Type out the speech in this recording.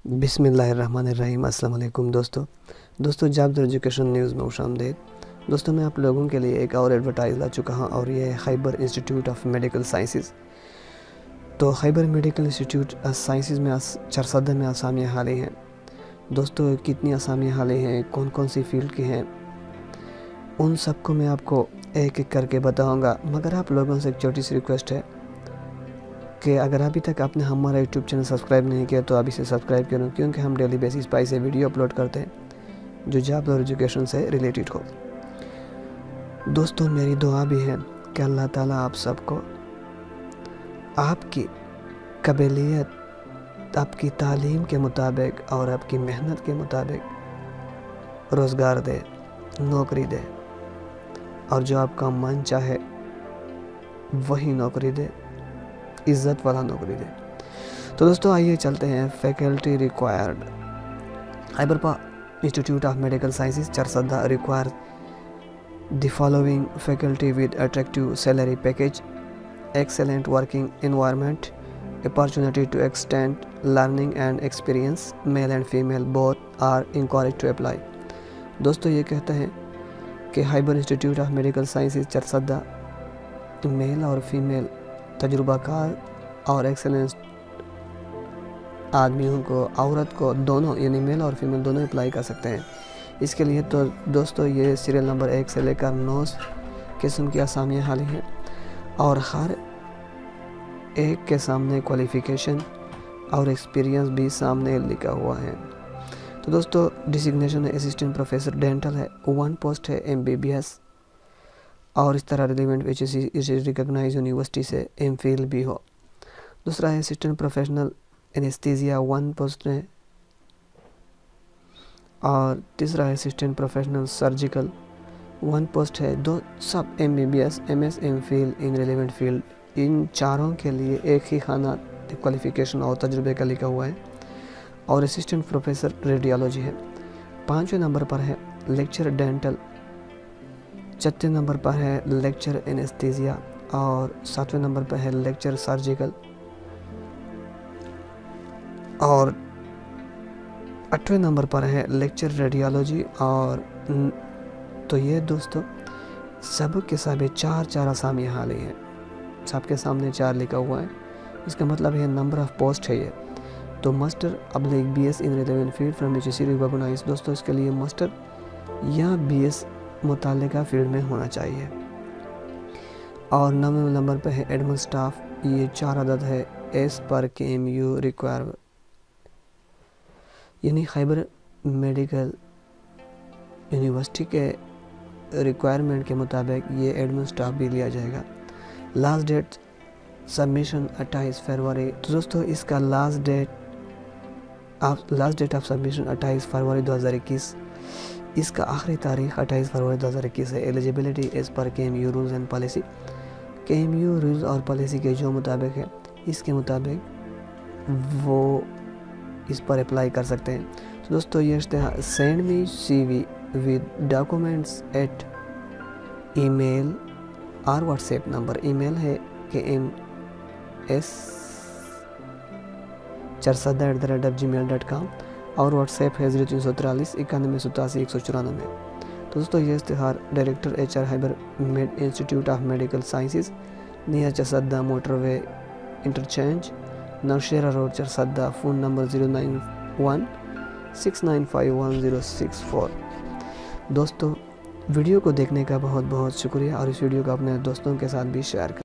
बिस्मिल्लाहिर्रहमानिर्रहीम। अस्सलाम वालेकुम दोस्तों जाब्द एजुकेशन न्यूज़ में खुशामदीद। दोस्तों मैं आप लोगों के लिए एक और एडवर्टाइज ला चुका हूँ और ये है Khyber institute of medical sciences. तो खैबर मेडिकल इंस्टीट्यूट साइंसेज़ में चरसदा में असामियाँ हाली हैं। दोस्तों कितनी असामियाँ हाली हैं, कौन कौन सी फील्ड की हैं, उन सबको मैं आपको एक एक करके बताऊँगा। मगर आप लोगों से एक छोटी सी रिक्वेस्ट है कि अगर अभी तक आपने हमारा यूट्यूब चैनल सब्सक्राइब नहीं किया तो अभी से सब्सक्राइब करूँ, क्योंकि हम डेली बेसिस पर ऐसे वीडियो अपलोड करते हैं जो जॉब और एजुकेशन से रिलेटेड हो। दोस्तों मेरी दुआ भी है कि अल्लाह ताला आप सबको आपकी काबिलियत, आपकी तालीम के मुताबिक और आपकी मेहनत के मुताबिक रोज़गार दे, नौकरी दे, और जो आपका मन चाहे वही नौकरी दे, इज़्ज़त वाला नौकरी दे। तो दोस्तों आइए चलते हैं। Faculty required. Khyber institute of medical sciences Charsadda require the following faculty with attractive salary package, excellent working environment, opportunity to extend learning and experience, male and female both are encouraged to apply। दोस्तों ये कहते हैं कि Khyber institute of medical sciences Charsadda male और female तजुर्बाकार और excellence आदमियों को, औरत को, दोनों यानी मेल और फीमेल दोनों अप्लाई कर सकते हैं। इसके लिए तो दोस्तों ये सीरियल नंबर 1 से लेकर 9 किस्म की असामियाँ हाली हैं और हर एक के सामने क्वालिफ़िकेशन और एक्सपीरियंस भी सामने लिखा हुआ है। तो दोस्तों डिजिग्नेशन है असिस्टेंट प्रोफेसर डेंटल है, 1 पोस्ट है MBBS, और इस तरह रिलेवेंट रिकॉग्नाइज यूनिवर्सिटी से MPhil भी हो। दूसरा है असिस्टेंट प्रोफेशनल एनेस्थीसिया, 1 पोस्ट है, और तीसरा है असिस्टेंट प्रोफेशनल सर्जिकल, 1 पोस्ट है। दो सब MBBS, MS, MPhil in relevant field, इन चारों के लिए एक ही खाना क्वालिफ़िकेशन और तजुर्बे का लिखा हुआ है। और असिस्टेंट प्रोफेसर रेडियोलॉजी है। 5वें नंबर पर है लेक्चर डेंटल, 6वें नंबर पर है लेक्चर एनेस्थीसिया, और 7वें नंबर पर है लेक्चर सर्जिकल, और 8वें नंबर पर है लेक्चर रेडियोलॉजी। और तो ये दोस्तों सब के सब 4 असामियाँ हाली हैं, सबके सामने 4 लिखा हुआ है। इसका मतलब है नंबर ऑफ पोस्ट है ये। तो master BS in relevant field from HSC recognise. दोस्तों इसके लिए मास्टर या BS मुतालिका फील्ड में होना चाहिए। और 9वें नंबर पर है एडमिन स्टाफ, ये 4 अदद है एस पर KMU रिक्वायर, यानी खैबर मेडिकल यूनिवर्सिटी के रिक्वायरमेंट के मुताबिक ये एडमिन स्टाफ भी लिया जाएगा। Last date submission 28 February. तो दोस्तों इसका लास्ट डेट ऑफ सबमिशन 28 फरवरी 2021। इसका आखिरी तारीख 28 फरवरी 2021 है। Eligibility age per KMU rules and policy, KMU rules और पॉलिसी के जो मुताबिक है इसके मुताबिक वो इस पर अप्लाई कर सकते हैं। तो दोस्तों ये send me CV with documents at email और व्हाट्सएप नंबर। ईमेल है KMS charsadda@gmail.com और व्हाट्सएप है 0343 91 87 194। तो दोस्तों ये इश्तिहार director HR Khyber institute of medical sciences, near Charsadda motorway interchange, Nowshera road Charsadda. Phone number 091 6951064। दोस्तों वीडियो को देखने का बहुत बहुत शुक्रिया और इस वीडियो को अपने दोस्तों के साथ भी शेयर करें।